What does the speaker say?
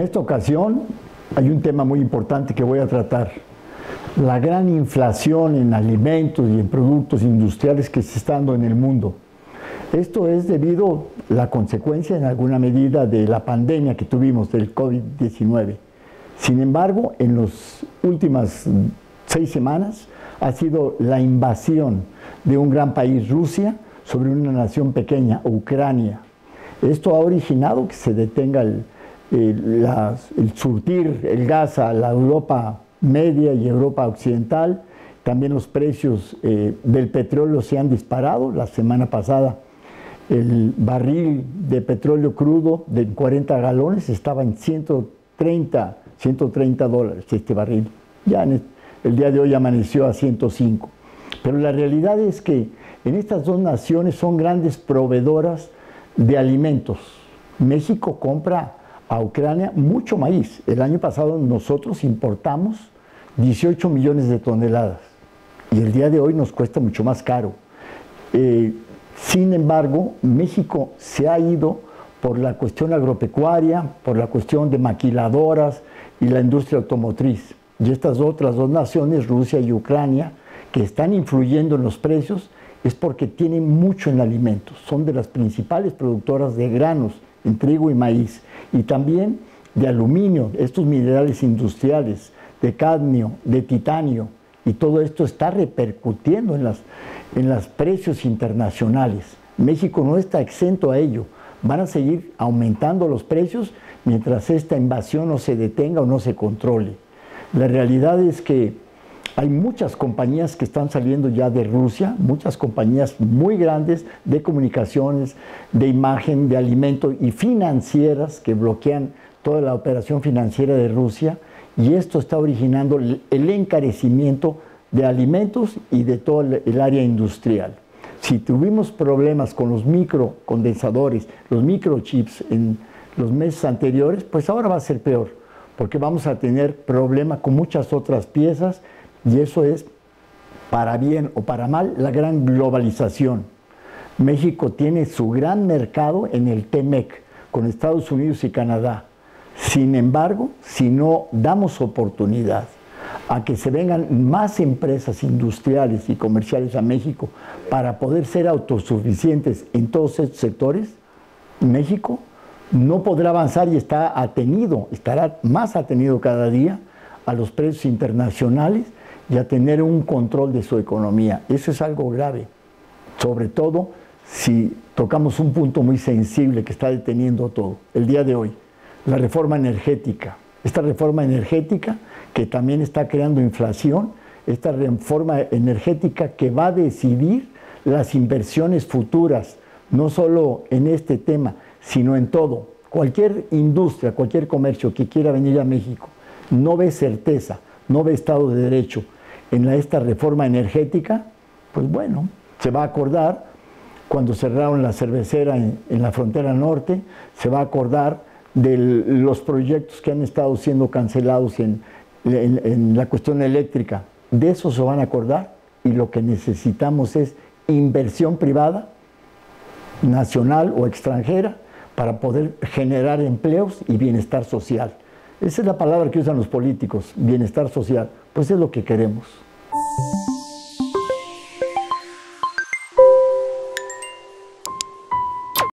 esta ocasión hay un tema muy importante que voy a tratar. La gran inflación en alimentos y en productos industriales que se está dando en el mundo. Esto es debido a la consecuencia en alguna medida de la pandemia que tuvimos del COVID-19. Sin embargo, en las últimas 6 semanas ha sido la invasión de un gran país, Rusia, sobre una nación pequeña, Ucrania. Esto ha originado que se detenga el surtir el gas a la Europa media y Europa occidental. También los precios del petróleo se han disparado. La semana pasada el barril de petróleo crudo de 40 galones estaba en 130 dólares este barril. Ya el día de hoy amaneció a 105. Pero la realidad es que en estas dos naciones son grandes proveedoras de alimentos. México compra a Ucrania mucho maíz. El año pasado nosotros importamos 18 millones de toneladas y el día de hoy nos cuesta mucho más caro. Sin embargo, México se ha ido por la cuestión agropecuaria, por la cuestión de maquiladoras y la industria automotriz. Y estas otras dos naciones, Rusia y Ucrania, que están influyendo en los precios, es porque tienen mucho en alimentos. Son de las principales productoras de granos, en trigo y maíz, y también de aluminio, estos minerales industriales, de cadmio, de titanio, y todo esto está repercutiendo en los precios internacionales. México no está exento a ello. Van a seguir aumentando los precios mientras esta invasión no se detenga o no se controle. La realidad es que hay muchas compañías que están saliendo ya de Rusia, muchas compañías muy grandes de comunicaciones, de imagen, de alimentos y financieras que bloquean toda la operación financiera de Rusia, y esto está originando el encarecimiento de alimentos y de todo el área industrial. Si tuvimos problemas con los microcondensadores, los microchips en los meses anteriores, pues ahora va a ser peor, porque vamos a tener problemas con muchas otras piezas, y eso es, para bien o para mal, la gran globalización. México tiene su gran mercado en el TEMEC, con Estados Unidos y Canadá. Sin embargo, si no damos oportunidad a que se vengan más empresas industriales y comerciales a México para poder ser autosuficientes en todos estos sectores, México no podrá avanzar y estará más atenido cada día a los precios internacionales y a tener un control de su economía. Eso es algo grave, sobre todo si tocamos un punto muy sensible que está deteniendo todo el día de hoy, la reforma energética. Esta reforma energética que también está creando inflación, esta reforma energética que va a decidir las inversiones futuras, no solo en este tema, sino en todo. Cualquier industria, cualquier comercio que quiera venir a México no ve certeza, no ve Estado de Derecho en esta reforma energética, pues bueno, se va a acordar cuando cerraron la cervecera en la frontera norte, se va a acordar de los proyectos que han estado siendo cancelados en la cuestión eléctrica. De eso se van a acordar, y lo que necesitamos es inversión privada, nacional o extranjera, para poder generar empleos y bienestar social. Esa es la palabra que usan los políticos, bienestar social. Pues es lo que queremos.